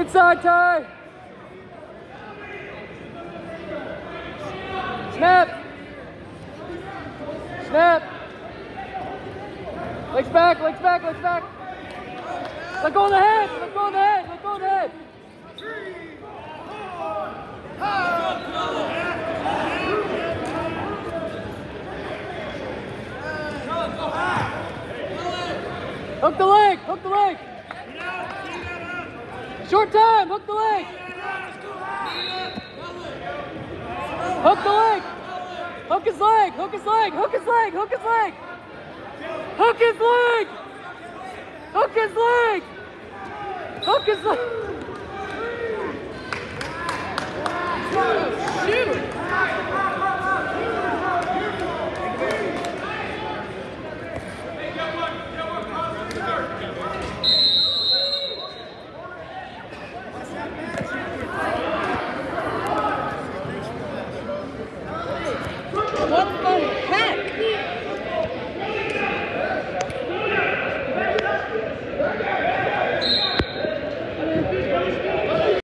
Inside, Ty. Snap. Snap. Legs back, legs back, legs back. Let go of the head, let go of the head, let go of the head. Hook the leg, hook the leg. Short time, hook the leg. Hook the leg. Hook his leg, hook his leg, hook his leg, hook his leg. Hook his leg. Hook his leg. Hook his leg. Shoot.